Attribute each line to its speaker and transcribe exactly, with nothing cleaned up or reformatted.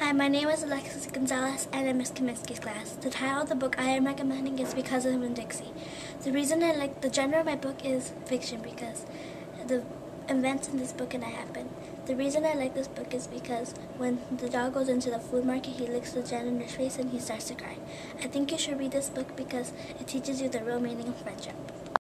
Speaker 1: Hi, my name is Alexis Gonzalez and I'm Miss Kaminsky's class. The title of the book I am recommending is Because of Winn, Dixie. The reason I like the genre of my book is fiction because the events in this book cannot happen. The reason I like this book is because when the dog goes into the food market, he licks the janitor's face and he starts to cry. I think you should read this book because it teaches you the real meaning of friendship.